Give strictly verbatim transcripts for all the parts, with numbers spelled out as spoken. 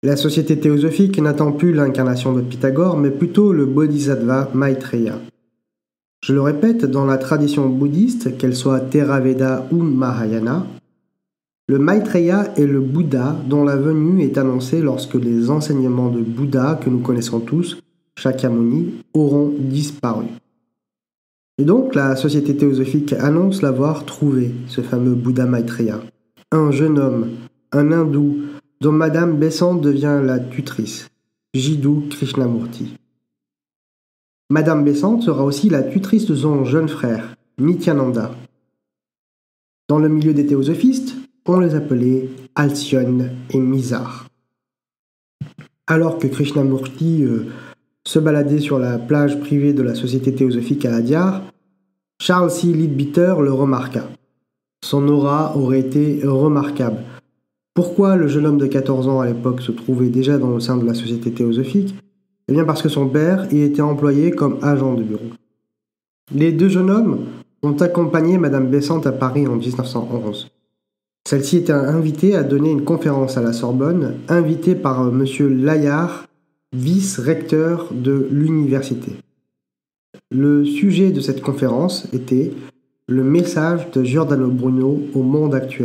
La société théosophique n'attend plus l'incarnation de Pythagore, mais plutôt le Bodhisattva Maitreya. Je le répète, dans la tradition bouddhiste, qu'elle soit Theravada ou Mahayana, le Maitreya est le Bouddha dont la venue est annoncée lorsque les enseignements de Bouddha que nous connaissons tous, Shakyamuni, auront disparu. Et donc la société théosophique annonce l'avoir trouvé, ce fameux Bouddha Maitreya. Un jeune homme, un hindou, dont Madame Besant devient la tutrice, Jiddu Krishnamurti. Madame Besant sera aussi la tutrice de son jeune frère, Nityananda. Dans le milieu des théosophistes, on les appelait Alcyone et Mizar. Alors que Krishnamurti euh, se baladait sur la plage privée de la société théosophique à Adyar, Charles C. Leadbeater le remarqua. Son aura aurait été remarquable. Pourquoi le jeune homme de quatorze ans à l'époque se trouvait déjà dans le sein de la société théosophique? Eh bien parce que son père y était employé comme agent de bureau. Les deux jeunes hommes ont accompagné Madame Besant à Paris en dix-neuf cent onze. Celle-ci était invitée à donner une conférence à la Sorbonne, invitée par M. Layard, vice-recteur de l'université. Le sujet de cette conférence était « Le message de Giordano Bruno au monde actuel ».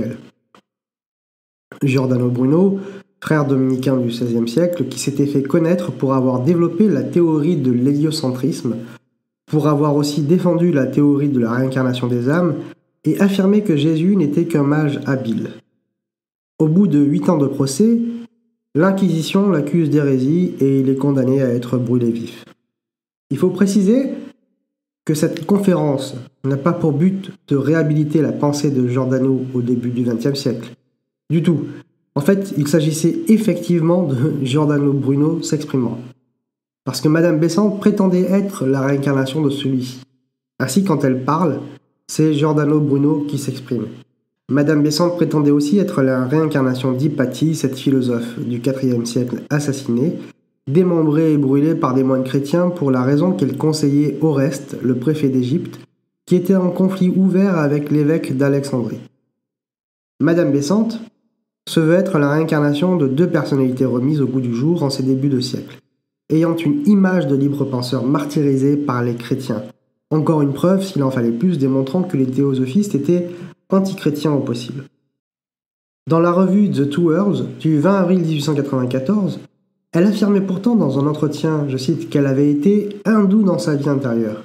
Giordano Bruno, frère dominicain du seizième siècle, qui s'était fait connaître pour avoir développé la théorie de l'héliocentrisme, pour avoir aussi défendu la théorie de la réincarnation des âmes et affirmé que Jésus n'était qu'un mage habile. Au bout de huit ans de procès, l'Inquisition l'accuse d'hérésie et il est condamné à être brûlé vif. Il faut préciser que cette conférence n'a pas pour but de réhabiliter la pensée de Giordano au début du vingtième siècle. Du tout. En fait, il s'agissait effectivement de Giordano Bruno s'exprimant. Parce que Madame Besant prétendait être la réincarnation de celui-ci. Ainsi, quand elle parle, c'est Giordano Bruno qui s'exprime. Madame Besant prétendait aussi être la réincarnation d'Hypatie, cette philosophe du quatrième siècle assassinée, démembrée et brûlée par des moines chrétiens pour la raison qu'elle conseillait Oreste, le préfet d'Égypte, qui était en conflit ouvert avec l'évêque d'Alexandrie. Madame Besant se veut être la réincarnation de deux personnalités remises au goût du jour en ces débuts de siècle, ayant une image de libre penseur martyrisé par les chrétiens. Encore une preuve, s'il en fallait plus, démontrant que les théosophistes étaient antichrétiens au possible. Dans la revue The Two Worlds du vingt avril dix-huit cent quatre-vingt-quatorze, elle affirmait pourtant dans un entretien, je cite, qu'elle avait été hindoue dans sa vie intérieure.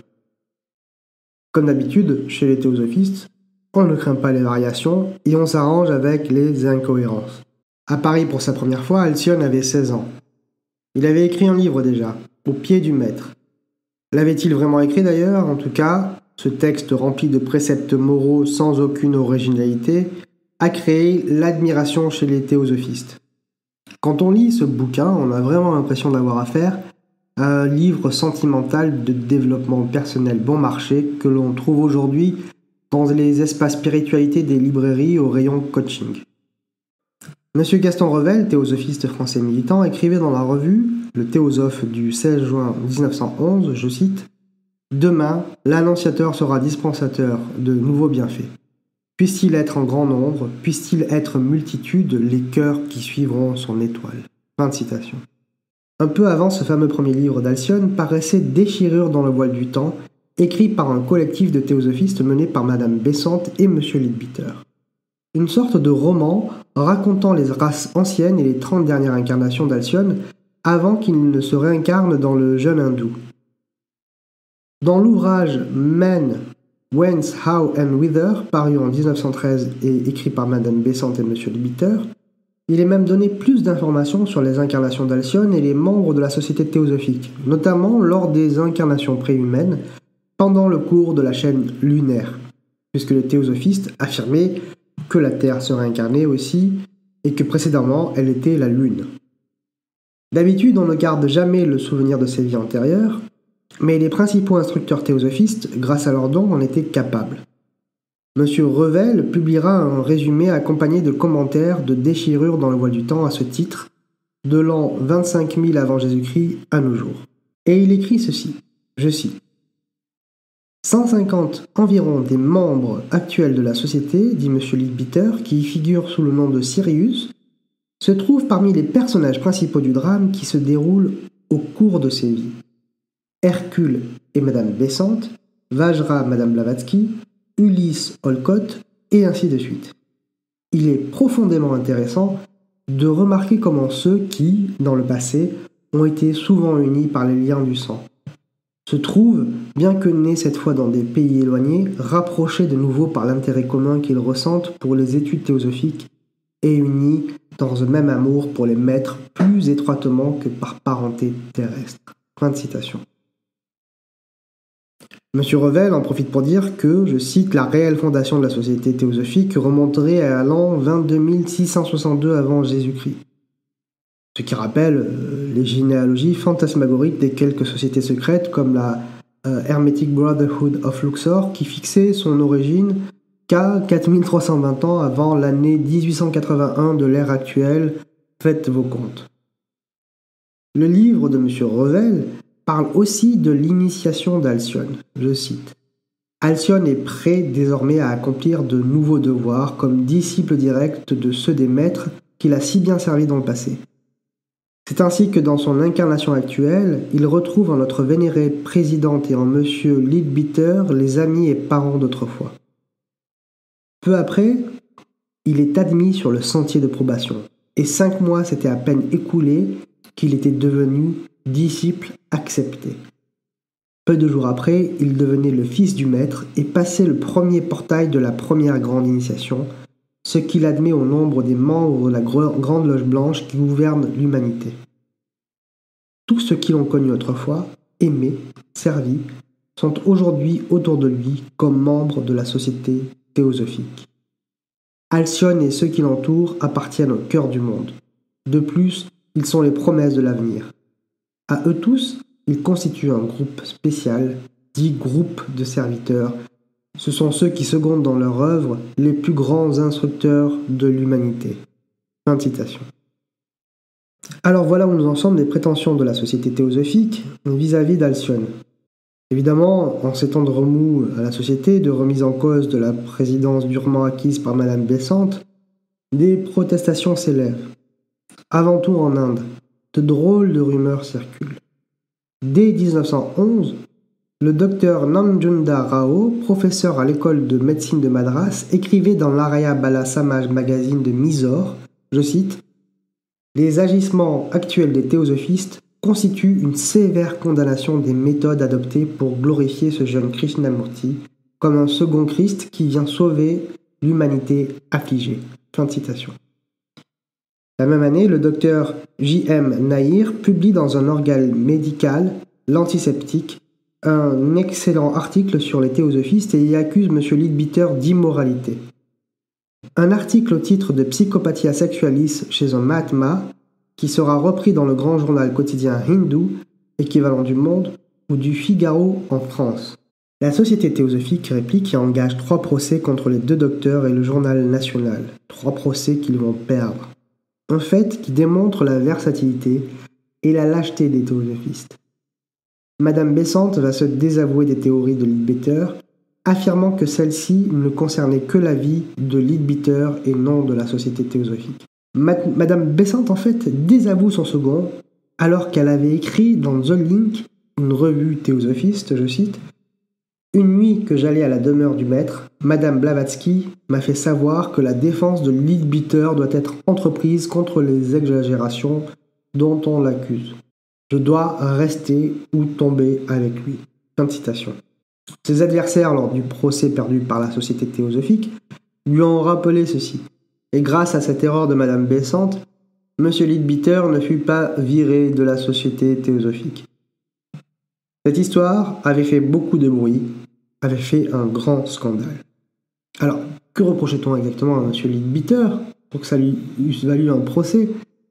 Comme d'habitude, chez les théosophistes, on ne craint pas les variations et on s'arrange avec les incohérences. À Paris pour sa première fois, Alcyone avait seize ans. Il avait écrit un livre déjà, Au pied du maître. L'avait-il vraiment écrit d'ailleurs? En tout cas, ce texte rempli de préceptes moraux sans aucune originalité a créé l'admiration chez les théosophistes. Quand on lit ce bouquin, on a vraiment l'impression d'avoir affaire à un livre sentimental de développement personnel bon marché que l'on trouve aujourd'hui dans les espaces spiritualité des librairies au rayon coaching. Monsieur Gaston Revel, théosophiste français militant, écrivait dans la revue Le Théosophe du seize juin dix-neuf cent onze, je cite, « Demain, l'annonciateur sera dispensateur de nouveaux bienfaits. Puisse-t-il être en grand nombre, puisse-t-il être multitude, les cœurs qui suivront son étoile. » Fin de citation. Un peu avant ce fameux premier livre d'Alcyone paraissait Déchirure dans le voile du temps, écrit par un collectif de théosophistes mené par Madame Besant et Monsieur Leadbeater. Une sorte de roman racontant les races anciennes et les trente dernières incarnations d'Alcyone avant qu'il ne se réincarne dans le jeune hindou. Dans l'ouvrage Men, Whence, How and Whither, paru en dix-neuf cent treize et écrit par Madame Besant et Monsieur Leadbeater, il est même donné plus d'informations sur les incarnations d'Alcyone et les membres de la société théosophique, notamment lors des incarnations préhumaines, pendant le cours de la chaîne lunaire, puisque les théosophistes affirmaient que la Terre se réincarnait aussi et que précédemment elle était la Lune. D'habitude, on ne garde jamais le souvenir de ces vies antérieures, mais les principaux instructeurs théosophistes, grâce à leurs dons, en étaient capables. Monsieur Revel publiera un résumé accompagné de commentaires de déchirures dans le voile du temps à ce titre, de l'an vingt-cinq mille avant Jésus-Christ à nos jours. Et il écrit ceci, je cite, cent cinquante environ des membres actuels de la société, dit M. Leadbeater, qui y figure sous le nom de Sirius, se trouvent parmi les personnages principaux du drame qui se déroulent au cours de ses vies. Hercule et Madame Besante, Vajra Madame Blavatsky, Ulysse Olcott, et ainsi de suite. Il est profondément intéressant de remarquer comment ceux qui, dans le passé, ont été souvent unis par les liens du sang, se trouvent, bien que nés cette fois dans des pays éloignés, rapprochés de nouveau par l'intérêt commun qu'ils ressentent pour les études théosophiques et unis dans un même amour pour les maîtres plus étroitement que par parenté terrestre. Fin de citation. Monsieur Revel en profite pour dire que, je cite, la réelle fondation de la société théosophique remonterait à l'an vingt-deux mille six cent soixante-deux avant Jésus-Christ. Ce qui rappelle euh, les généalogies fantasmagoriques des quelques sociétés secrètes comme la euh, Hermetic Brotherhood of Luxor qui fixait son origine qu'à quatre mille trois cent vingt ans avant l'année dix-huit cent quatre-vingt-un de l'ère actuelle. Faites vos comptes. Le livre de Monsieur Revel parle aussi de l'initiation d'Alcyone. Je cite. Alcyone est prêt désormais à accomplir de nouveaux devoirs comme disciple direct de ceux des maîtres qu'il a si bien servi dans le passé. C'est ainsi que dans son incarnation actuelle, il retrouve en notre vénérée présidente et en Monsieur Leadbeater les amis et parents d'autrefois. Peu après, il est admis sur le sentier de probation, et cinq mois s'étaient à peine écoulés qu'il était devenu disciple accepté. Peu de jours après, il devenait le fils du maître et passait le premier portail de la première grande initiation, ce qui l'admet au nombre des membres de la grande loge blanche qui gouverne l'humanité. Tous ceux qui l'ont connu autrefois, aimé, servi, sont aujourd'hui autour de lui comme membres de la société théosophique. Alcyone et ceux qui l'entourent appartiennent au cœur du monde. De plus, ils sont les promesses de l'avenir. À eux tous, ils constituent un groupe spécial, dit groupe de serviteurs. Ce sont ceux qui secondent dans leur œuvre les plus grands instructeurs de l'humanité. Fin de citation. Alors voilà où nous en sommes des prétentions de la société théosophique vis-à-vis d'Alcyone. Évidemment, en ces temps de remous à la société, de remise en cause de la présidence durement acquise par Madame Besante, des protestations s'élèvent. Avant tout en Inde, de drôles de rumeurs circulent. Dès dix-neuf cent onze, le docteur Nanjunda Rao, professeur à l'école de médecine de Madras, écrivait dans l'Arya Bala Samaj magazine de Mysore, je cite, « Les agissements actuels des théosophistes constituent une sévère condamnation des méthodes adoptées pour glorifier ce jeune Krishnamurti comme un second Christ qui vient sauver l'humanité affligée. » Fin de citation. La même année, le docteur J M Nahir publie dans un organe médical, l'Antiseptique, un excellent article sur les théosophistes et y accuse M. Leadbeater d'immoralité. Un article au titre de Psychopathia Sexualis chez un Mahatma, qui sera repris dans le grand journal quotidien hindou, équivalent du Monde, ou du Figaro en France. La Société théosophique réplique et engage trois procès contre les deux docteurs et le journal national. Trois procès qu'ils vont perdre. Un fait qui démontre la versatilité et la lâcheté des théosophistes. Madame Besante va se désavouer des théories de Leadbeater, affirmant que celle-ci ne concernait que la vie de Leadbeater et non de la société théosophique. Ma- Madame Besante, en fait, désavoue son second, alors qu'elle avait écrit dans The Link, une revue théosophiste, je cite, « Une nuit que j'allais à la demeure du maître, Madame Blavatsky m'a fait savoir que la défense de Leadbeater doit être entreprise contre les exagérations dont on l'accuse. Je dois rester ou tomber avec lui. » Fin de citation. Ses adversaires, lors du procès perdu par la société théosophique, lui ont rappelé ceci. Et grâce à cette erreur de Madame Besante, M. Leadbeater ne fut pas viré de la société théosophique. Cette histoire avait fait beaucoup de bruit, avait fait un grand scandale. Alors, que reprochait-on exactement à M. Leadbeater pour que ça lui eût valu un procès?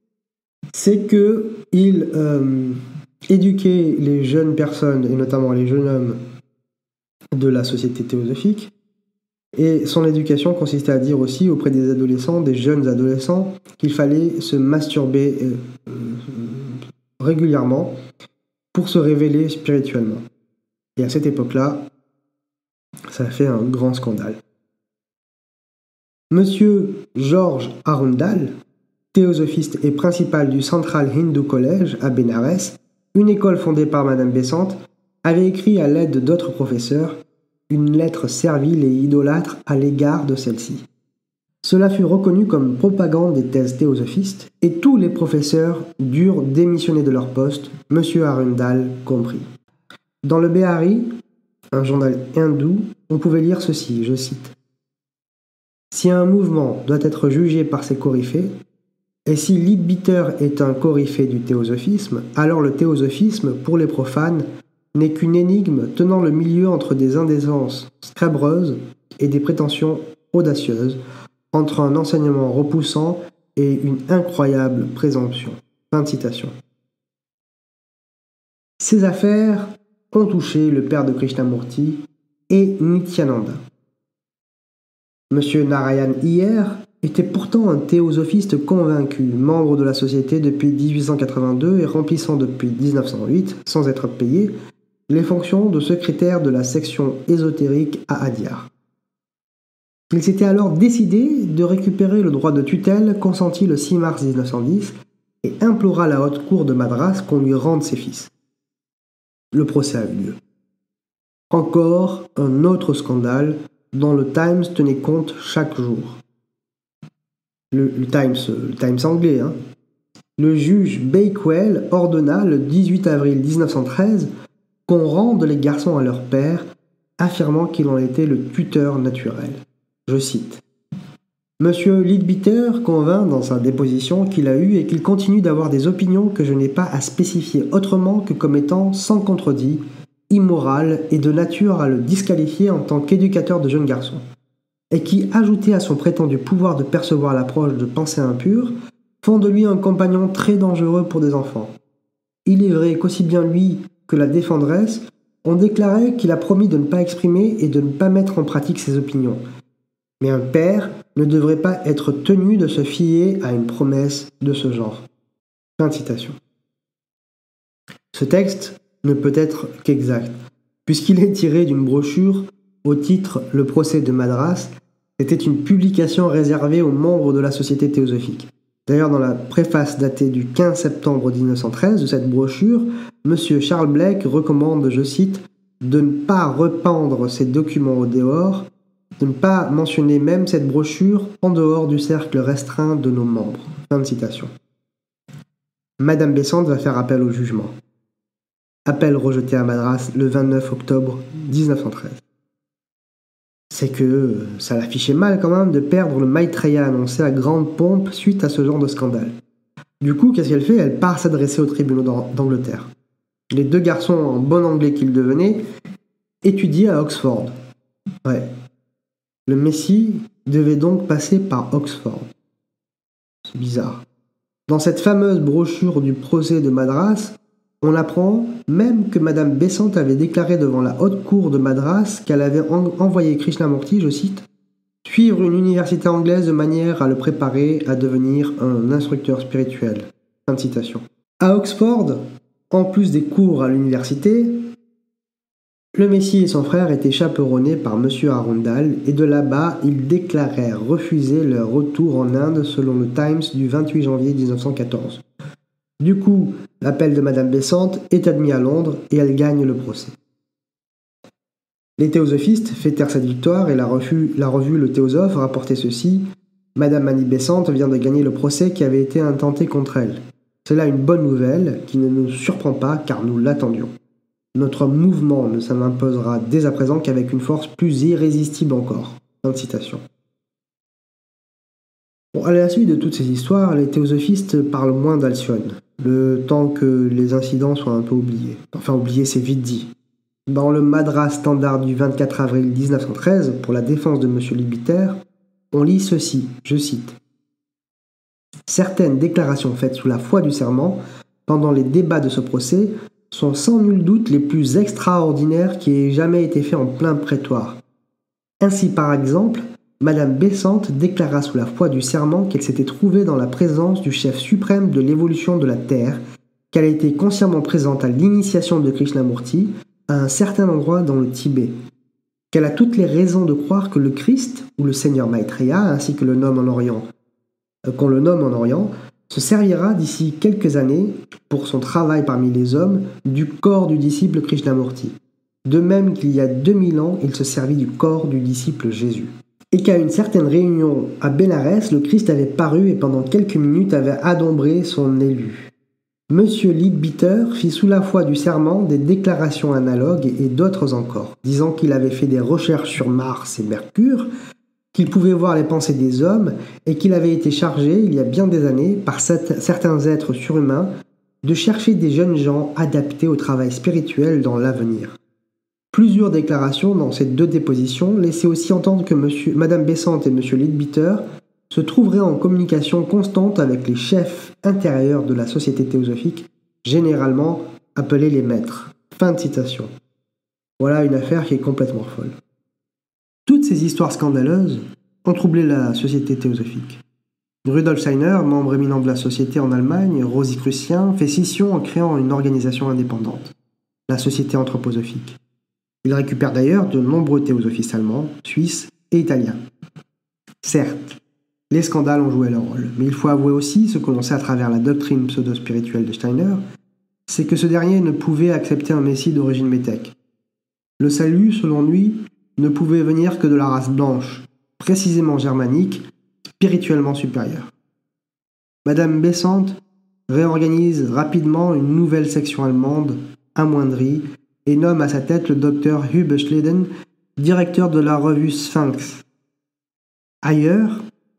C'est qu'il euh, éduquait les jeunes personnes, et notamment les jeunes hommes, de la société théosophique, et son éducation consistait à dire aussi auprès des adolescents, des jeunes adolescents, qu'il fallait se masturber euh, euh, régulièrement pour se révéler spirituellement. Et à cette époque-là, ça a fait un grand scandale. Monsieur Georges Arundel, théosophiste et principal du Central Hindu College à Bénarès, une école fondée par Madame Besant, avait écrit à l'aide d'autres professeurs une lettre servile et idolâtre à l'égard de celle-ci. Cela fut reconnu comme propagande des thèses théosophistes et tous les professeurs durent démissionner de leur poste, M. Arundel compris. Dans le Behari, un journal hindou, on pouvait lire ceci, je cite. « Si un mouvement doit être jugé par ses coryphées, et si Leadbeater est un coryphée du théosophisme, alors le théosophisme, pour les profanes, n'est qu'une énigme tenant le milieu entre des indécences scabreuses et des prétentions audacieuses, entre un enseignement repoussant et une incroyable présomption. » Fin de citation. Ces affaires ont touché le père de Krishnamurti et Nityananda. Monsieur Narayan Iyer était pourtant un théosophiste convaincu, membre de la société depuis dix-huit cent quatre-vingt-deux et remplissant depuis dix-neuf cent huit, sans être payé, les fonctions de secrétaire de la section ésotérique à Adyar. Il s'était alors décidé de récupérer le droit de tutelle consenti le six mars mille neuf cent dix et implora la haute cour de Madras qu'on lui rende ses fils. Le procès a eu lieu. Encore un autre scandale dont le Times tenait compte chaque jour. Le, le, Times, le Times anglais, hein. Le juge Bakewell ordonna le dix-huit avril mille neuf cent treize qu'on rende les garçons à leur père, affirmant qu'il en était le tuteur naturel. Je cite. Monsieur Leadbeater convint dans sa déposition qu'il a eu et qu'il continue d'avoir des opinions que je n'ai pas à spécifier autrement que comme étant sans contredit, immorales et de nature à le disqualifier en tant qu'éducateur de jeunes garçons, et qui, ajouté à son prétendu pouvoir de percevoir l'approche de pensées impures, font de lui un compagnon très dangereux pour des enfants. Il est vrai qu'aussi bien lui que la défendresse ont déclaré qu'il a promis de ne pas exprimer et de ne pas mettre en pratique ses opinions. Mais un père ne devrait pas être tenu de se fier à une promesse de ce genre. Fin de citation. Ce texte ne peut être qu'exact, puisqu'il est tiré d'une brochure au titre « Le procès de Madras ». C'était une publication réservée aux membres de la Société théosophique. D'ailleurs, dans la préface datée du quinze septembre mille neuf cent treize de cette brochure, M. Charles Blake recommande, je cite, « de ne pas rependre ces documents au dehors, de ne pas mentionner même cette brochure en dehors du cercle restreint de nos membres. » Fin de citation. Madame Besant va faire appel au jugement. Appel rejeté à Madras le vingt-neuf octobre mille neuf cent treize. C'est que ça l'affichait mal quand même de perdre le Maitreya annoncé à grande pompe suite à ce genre de scandale. Du coup, qu'est-ce qu'elle fait? Elle part s'adresser aux tribunaux d'Angleterre. Les deux garçons, en bon anglais qu'ils devenaient, étudiaient à Oxford. Ouais. Le Messie devait donc passer par Oxford. C'est bizarre. Dans cette fameuse brochure du procès de Madras, on apprend même que Madame Besant avait déclaré devant la haute cour de Madras qu'elle avait en- envoyé Krishnamurti, je cite, « suivre une université anglaise de manière à le préparer à devenir un instructeur spirituel. » Fin de citation. À Oxford, en plus des cours à l'université, le Messie et son frère étaient chaperonnés par M. Arundel et de là-bas, ils déclarèrent refuser leur retour en Inde selon le Times du vingt-huit janvier mille neuf cent quatorze. Du coup, l'appel de Madame Besant est admis à Londres et elle gagne le procès. Les théosophistes fêtèrent cette victoire et la revue, la revue Le Théosophe rapportait ceci. Madame Annie Besant vient de gagner le procès qui avait été intenté contre elle. C'est là une bonne nouvelle qui ne nous surprend pas car nous l'attendions. Notre mouvement ne s'imposera dès à présent qu'avec une force plus irrésistible encore. Fin de citation. Bon, à la suite de toutes ces histoires, les théosophistes parlent moins d'Alcyone, le temps que les incidents soient un peu oubliés. Enfin, oublier, c'est vite dit. Dans le Madras Standard du vingt-quatre avril mille neuf cent treize, pour la défense de M. Leadbeater, on lit ceci, je cite. « Certaines déclarations faites sous la foi du serment, pendant les débats de ce procès, sont sans nul doute les plus extraordinaires qui aient jamais été faits en plein prétoire. Ainsi, par exemple, Madame Besant déclara sous la foi du serment qu'elle s'était trouvée dans la présence du chef suprême de l'évolution de la Terre, qu'elle a été consciemment présente à l'initiation de Krishnamurti à un certain endroit dans le Tibet, qu'elle a toutes les raisons de croire que le Christ, ou le Seigneur Maitreya, ainsi que le nomme en Orient, euh, qu'on le nomme en Orient, se servira d'ici quelques années, pour son travail parmi les hommes, du corps du disciple Krishnamurti. De même qu'il y a deux mille ans, il se servit du corps du disciple Jésus. Et qu'à une certaine réunion à Bénarès, le Christ avait paru et pendant quelques minutes avait adombré son élu. Monsieur Leadbeater fit sous la foi du serment des déclarations analogues et d'autres encore, disant qu'il avait fait des recherches sur Mars et Mercure, qu'il pouvait voir les pensées des hommes et qu'il avait été chargé, il y a bien des années, par certains êtres surhumains, de chercher des jeunes gens adaptés au travail spirituel dans l'avenir. Plusieurs déclarations dans ces deux dépositions laissaient aussi entendre que monsieur, Madame Besant et Monsieur Leadbeater se trouveraient en communication constante avec les chefs intérieurs de la société théosophique, généralement appelés les maîtres. Fin de citation. Voilà une affaire qui est complètement folle. Toutes ces histoires scandaleuses ont troublé la société théosophique. Rudolf Steiner, membre éminent de la société en Allemagne, rosicrucien, fait scission en créant une organisation indépendante, la Société anthroposophique. Il récupère d'ailleurs de nombreux théosophistes allemands, suisses et italiens. Certes, les scandales ont joué leur rôle, mais il faut avouer aussi, ce que l'on sait à travers la doctrine pseudo-spirituelle de Steiner, c'est que ce dernier ne pouvait accepter un messie d'origine métèque. Le salut, selon lui, ne pouvait venir que de la race blanche, précisément germanique, spirituellement supérieure. Madame Besant réorganise rapidement une nouvelle section allemande, amoindrie, et nomme à sa tête le docteur Hube Schleden, directeur de la revue Sphinx. Ailleurs,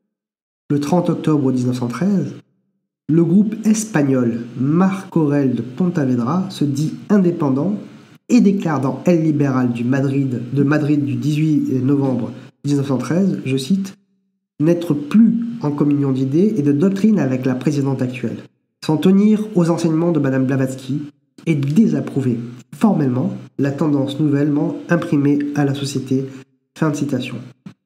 le trente octobre dix-neuf cent treize, le groupe espagnol Marc Aurel de Pontevedra se dit indépendant et déclare dans El Liberal du Madrid, de Madrid du dix-huit novembre dix-neuf cent treize, je cite, « n'être plus en communion d'idées et de doctrine avec la présidente actuelle, s'en tenir aux enseignements de Madame Blavatsky et désapprouver formellement la tendance nouvellement imprimée à la société. » Fin de citation.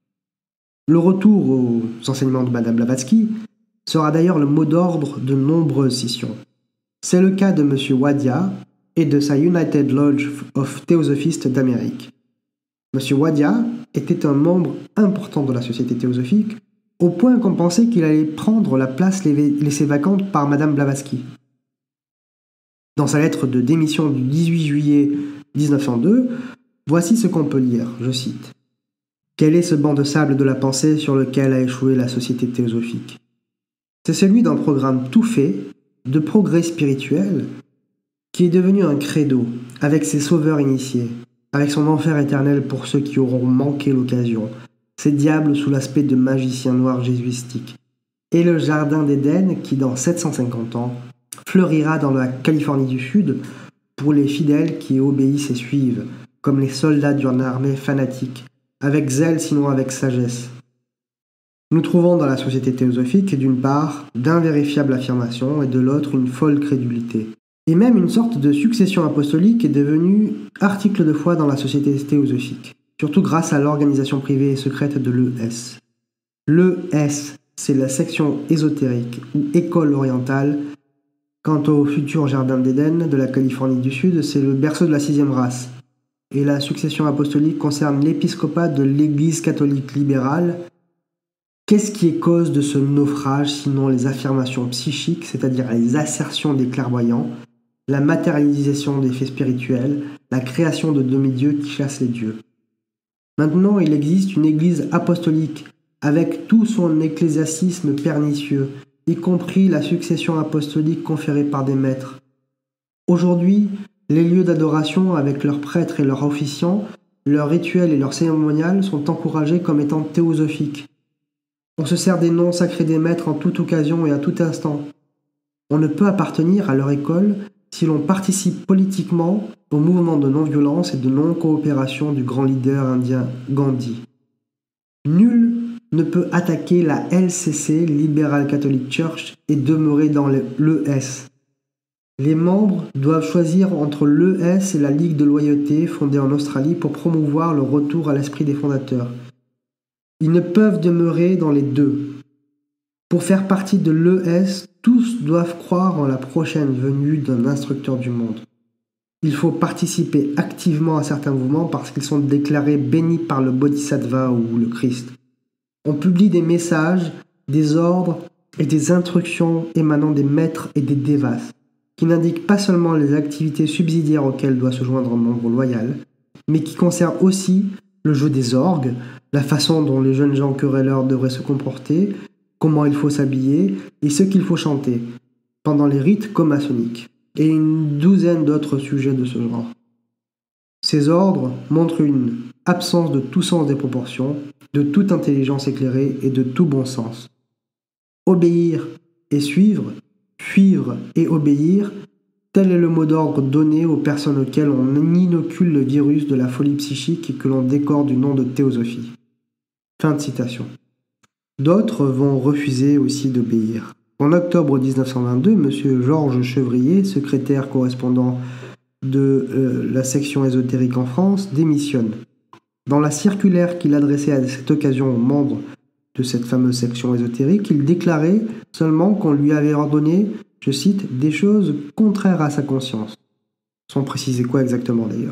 Le retour aux enseignements de Madame Blavatsky sera d'ailleurs le mot d'ordre de nombreuses scissions. C'est le cas de M. Wadia et de sa United Lodge of Theosophists d'Amérique. M. Wadia était un membre important de la société théosophique, au point qu'on pensait qu'il allait prendre la place laissée vacante par Madame Blavatsky. Dans sa lettre de démission du dix-huit juillet dix-neuf cent deux, voici ce qu'on peut lire, je cite. « Quel est ce banc de sable de la pensée sur lequel a échoué la société théosophique ? C'est celui d'un programme tout fait, de progrès spirituel, qui est devenu un credo, avec ses sauveurs initiés, avec son enfer éternel pour ceux qui auront manqué l'occasion, ses diables sous l'aspect de magiciens noirs jésuistiques, et le jardin d'Éden qui, dans sept cent cinquante ans, fleurira dans la Californie du Sud pour les fidèles qui obéissent et suivent, comme les soldats d'une armée fanatique, avec zèle sinon avec sagesse. Nous trouvons dans la société théosophique, d'une part, d'invérifiables affirmations et de l'autre une folle crédulité. Et même une sorte de succession apostolique est devenue article de foi dans la société théosophique, surtout grâce à l'organisation privée et secrète de l'E S. L'E S, c'est la section ésotérique ou école orientale. Quant au futur jardin d'Éden de la Californie du Sud, c'est le berceau de la sixième race. Et la succession apostolique concerne l'épiscopat de l'Église catholique libérale. Qu'est-ce qui est cause de ce naufrage, sinon les affirmations psychiques, c'est-à-dire les assertions des clairvoyants, la matérialisation des faits spirituels, la création de demi-dieux qui chassent les dieux. Maintenant, il existe une Église apostolique, avec tout son ecclésiastisme pernicieux, y compris la succession apostolique conférée par des maîtres. Aujourd'hui, les lieux d'adoration, avec leurs prêtres et leurs officiants, leurs rituels et leurs cérémoniales sont encouragés comme étant théosophiques. On se sert des noms sacrés des maîtres en toute occasion et à tout instant. On ne peut appartenir à leur école si l'on participe politiquement au mouvement de non-violence et de non-coopération du grand leader indien Gandhi. Nul ne peut attaquer la L C C, Liberal Catholic Church, et demeurer dans l'E S. Les membres doivent choisir entre l'E S et la Ligue de loyauté fondée en Australie pour promouvoir le retour à l'esprit des fondateurs. Ils ne peuvent demeurer dans les deux. Pour faire partie de l'E S, tous doivent croire en la prochaine venue d'un instructeur du monde. Il faut participer activement à certains mouvements parce qu'ils sont déclarés bénis par le Bodhisattva ou le Christ. On publie des messages, des ordres, et des instructions émanant des maîtres et des devas, qui n'indiquent pas seulement les activités subsidiaires auxquelles doit se joindre un membre loyal, mais qui concernent aussi le jeu des orgues, la façon dont les jeunes gens querelleurs devraient se comporter, comment il faut s'habiller et ce qu'il faut chanter, pendant les rites commaçonniques, et une douzaine d'autres sujets de ce genre. Ces ordres montrent une absence de tout sens des proportions, de toute intelligence éclairée et de tout bon sens. Obéir et suivre, suivre et obéir, tel est le mot d'ordre donné aux personnes auxquelles on inocule le virus de la folie psychique et que l'on décore du nom de théosophie. Fin de citation. D'autres vont refuser aussi d'obéir. En octobre dix-neuf cent vingt-deux, M. Georges Chevrier, secrétaire correspondant de euh, la section ésotérique en France, démissionne. Dans la circulaire qu'il adressait à cette occasion aux membres de cette fameuse section ésotérique, il déclarait seulement qu'on lui avait ordonné, je cite, des choses contraires à sa conscience. Sans préciser quoi exactement d'ailleurs.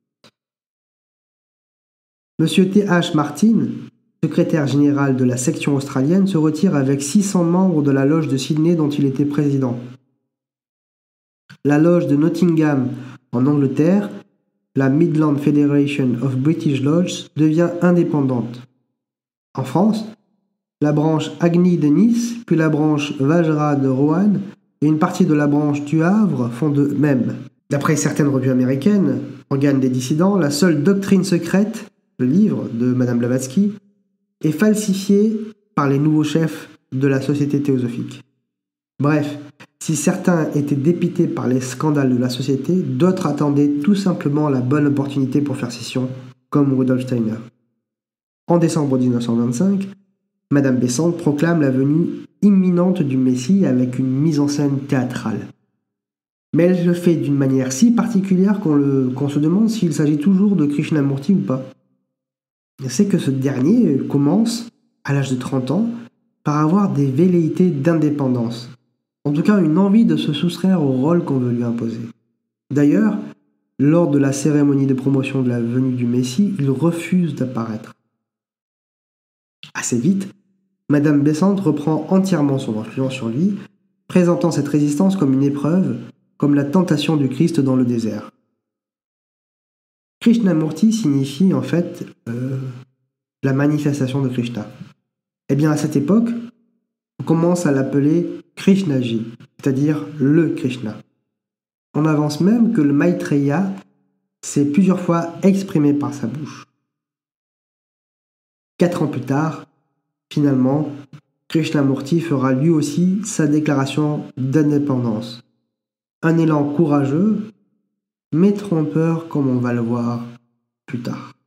M. T H Martin, secrétaire général de la section australienne, se retire avec six cents membres de la loge de Sydney dont il était président. La loge de Nottingham en Angleterre, la Midland Federation of British Lodges, devient indépendante. En France, la branche Agni de Nice, puis la branche Vajra de Roanne et une partie de la branche du Havre font de même. D'après certaines revues américaines, organes des dissidents, la seule doctrine secrète, le livre de Madame Blavatsky, est falsifiée par les nouveaux chefs de la société théosophique. Bref, si certains étaient dépités par les scandales de la société, d'autres attendaient tout simplement la bonne opportunité pour faire scission, comme Rudolf Steiner. En décembre dix-neuf cent vingt-cinq, Madame Besant proclame la venue imminente du Messie avec une mise en scène théâtrale. Mais elle le fait d'une manière si particulière qu'on, le, qu'on se demande s'il s'agit toujours de Krishnamurti ou pas. C'est que ce dernier commence, à l'âge de trente ans, par avoir des velléités d'indépendance. En tout cas, une envie de se soustraire au rôle qu'on veut lui imposer. D'ailleurs, lors de la cérémonie de promotion de la venue du Messie, il refuse d'apparaître. Assez vite, Madame Besant reprend entièrement son influence sur lui, présentant cette résistance comme une épreuve, comme la tentation du Christ dans le désert. Krishnamurti signifie en fait euh, la manifestation de Krishna. Eh bien, à cette époque, on commence à l'appeler Krishnaji, c'est-à-dire le Krishna. On avance même que le Maitreya s'est plusieurs fois exprimé par sa bouche. Quatre ans plus tard, finalement, Krishnamurti fera lui aussi sa déclaration d'indépendance. Un élan courageux, mais trompeur comme on va le voir plus tard.